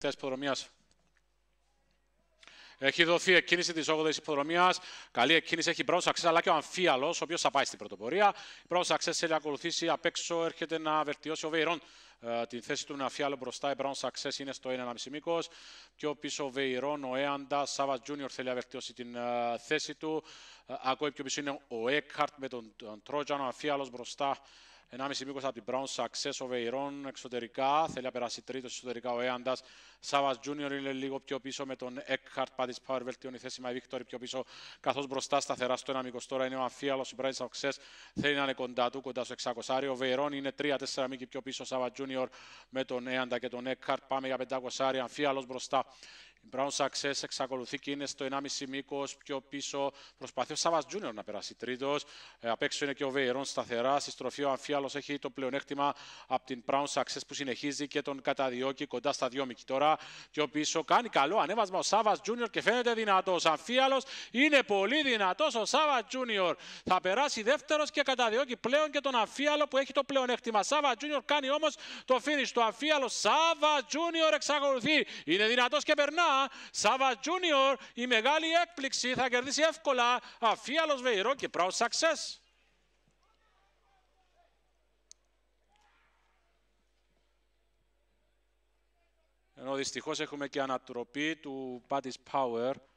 τελευταίας υποδρομίας. Έχει δοθεί εκκίνηση της 8ης υποδρομίας. Καλή εκκίνηση έχει η Brown Success, αλλά και ο Αμφίαλος, ο οποίος θα πάει στην πρωτοπορία. Η Brown Success θέλει να ακολουθήσει απ' έξω, έρχεται να βελτιώσει ο Βεϊρόν. Την θέση του Αμφίαλο μπροστά. Η Brown Success είναι στο 1,5 μήκος. Πιο πίσω ο Βεϊρόν, ο Έαντα. Σάβας Junior θέλει να βελτιώσει την θέση του. Ακόμη πιο πίσω είναι ο Έκχαρτ με τον Τρότζαν. Ο Αμφίαλος μπροστά. 1,5 μήκος από την Brown Success, ο Βεϊρόν εξωτερικά, θέλει να περάσει τρίτος εσωτερικά ο Έαντας. Σάβας Junior είναι λίγο πιο πίσω με τον Έκχαρτ, Paddy's Power βελτιώνει θέση με Βίκτορη πιο πίσω, καθώς μπροστά σταθερά στο 1 μήκος τώρα είναι ο Αμφίαλος, η Brown Success θέλει να είναι κοντά του, κοντά στο 600. Ο Βεϊρόν είναι 3-4 μήκοι πιο πίσω, Σάβας Junior με τον Έαντα και τον Έκχαρτ, πάμε για 500, Αμφίαλος μπροστά. Η Brown Success εξακολουθεί και είναι στο 1,5 μήκος πιο πίσω. Προσπαθεί ο Σάβας Junior να περάσει τρίτος. Απ' έξω είναι και ο Βεϊρόν σταθερά. Στη στροφή ο Αμφίαλος έχει το πλεονέκτημα από την Brown Success που συνεχίζει και τον καταδιώκει κοντά στα 2 μήκη. Τώρα πιο πίσω κάνει καλό ανέβασμα ο Σάβας Junior και φαίνεται δυνατός. Αμφίαλος είναι πολύ δυνατός ο Σάβας Junior. Θα περάσει δεύτερος και καταδιώκει πλέον και τον Αμφίαλο που έχει το πλεονέκτημα. Σάβας Junior κάνει όμως το finish του Αμφίαλο. Σάβας Junior εξακολουθεί. Είναι δυνατός και περνά. Σάβα Junior, η μεγάλη έκπληξη, θα κερδίσει εύκολα. Αμφίαλος, Βεϊρόν και Brown Success. Ενώ δυστυχώς έχουμε και ανατροπή του Paddy's Power.